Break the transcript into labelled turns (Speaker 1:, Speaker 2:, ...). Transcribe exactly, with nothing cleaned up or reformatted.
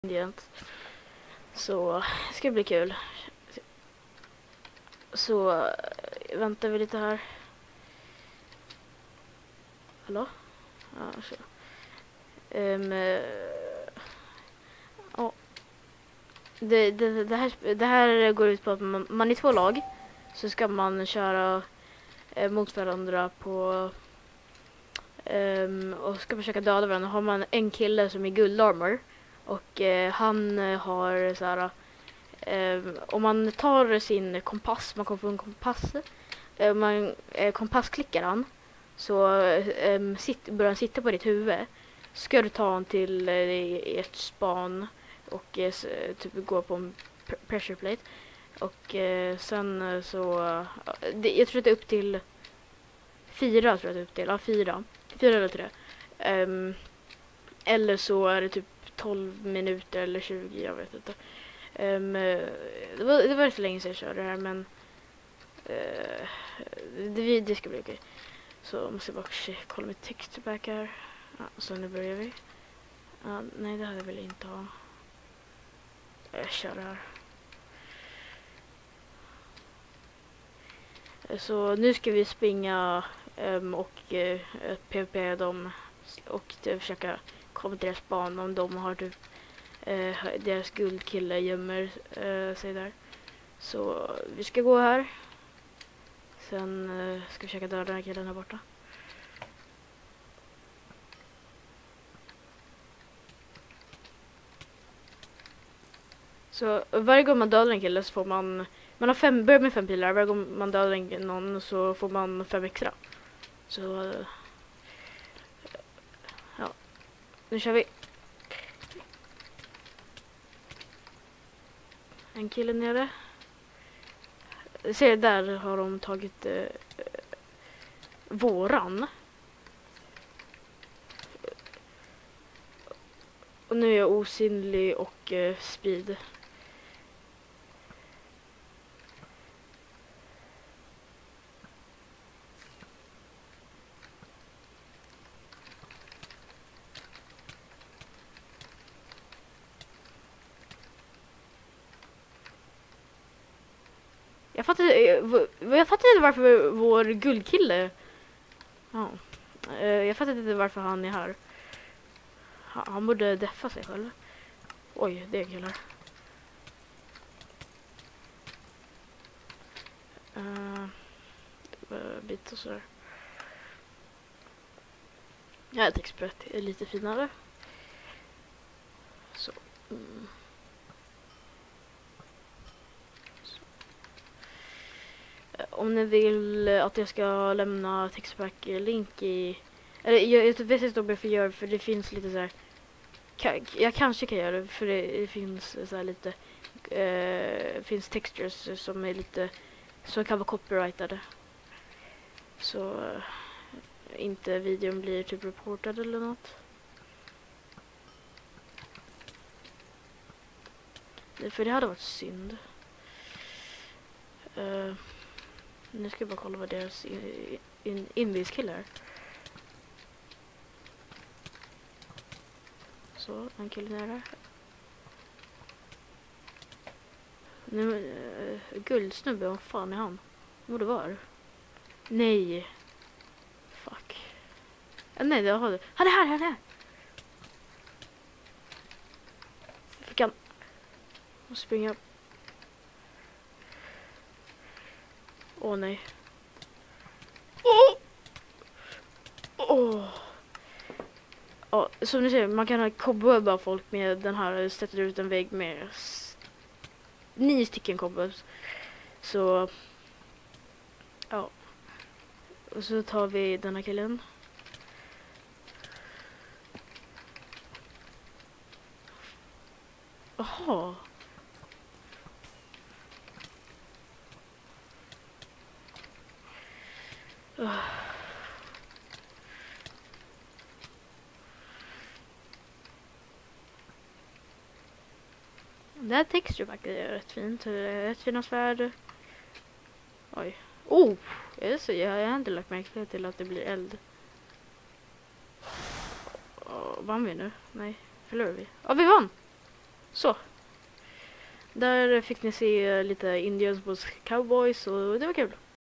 Speaker 1: ingredient. Så det ska bli kul. Så väntar vi lite här. Hallå? Ja, så. Um, oh. det, det, det, här, det här går ut på att man, man i två lag så ska man köra eh, mot varandra på um, och ska försöka döda varandra. Har man en kille som är guldarmor och eh, han har så här eh, om man tar sin kompass, man kommer få en kompass eh, man eh, kompassklickar han så eh, sitt, börjar han sitta på ditt huvud. Ska du ta honom till eh, ett span och eh, typ gå på en pr pressure plate och eh, sen eh, så eh, det, jag tror att det är upp till fyra tror jag det är upp till, ja fyra fyra eller tre um, eller så är det typ tolv minuter eller tjugo, jag vet inte. Um, det, var, det var så länge sedan jag körde det här, men uh, det, det ska bli okej. Så måste jag bara kolla mitt textback här. Ja, så nu börjar vi. Uh, nej, det hade jag väl inte ha. Jag kör det här. Så nu ska vi springa um, och uh, PvP dem och uh, försöka komma till deras span om de har typ uh, deras guldkille gömmer uh, sig där. Så vi ska gå här. Sen uh, ska vi försöka döda den här killen här borta. Så varje gång man dödar en kille så får man man har fem, börjar med fem pilar. Varje gång man dödar en, någon så får man fem extra. Så uh, ja, nu kör vi. En kille nere. Ser där har de tagit uh, våran. Och nu är jag osynlig och uh, speed. Jag fattar, jag, jag fattar inte varför vår guldkille. Ja. Jag fattar inte varför han är här. Han, han borde deffa sig själv. Oj, det är killar. Uh, bit och sådär. Ja, ett expert är lite finare. Så. Mm. Om ni vill att jag ska lämna textpack-link i... Eller jag, jag vet inte om jag får göra, för det finns lite så här... Ka, jag kanske kan göra det, för det, det finns så här lite... Uh, finns textures som är lite... Som kan vara copyrightade. Så... Uh, inte videon blir typ reportad eller något. För det hade varit synd. Uh, Nu ska jag bara kolla vad deras in, in, inviskille är. Så, en kille är där. Nu, uh, guldsnubbe, vad fan är han? Borde vara. Nej. Fuck. Uh, nej, det har du. Han är här, han är här. Fick han. Och springa. Åh oh, nej. Åh! Oh! Oh. Oh, som ni ser, man kan ha cobwebba folk med den här, sätter ut en vägg med nio stycken cobwebs. Så ja. Och så tar vi den här killen. Jaha. Uh. Det här texturpacket är rätt fint. Rätt fina svärd. Oj. Oh! Jag, så, jag, jag har inte lagt märke till att det blir eld. Oh, vann vi nu? Nej, förlorar vi. Ja, oh, vi vann! Så. Där fick ni se lite Indians vs Cowboys och det var kul.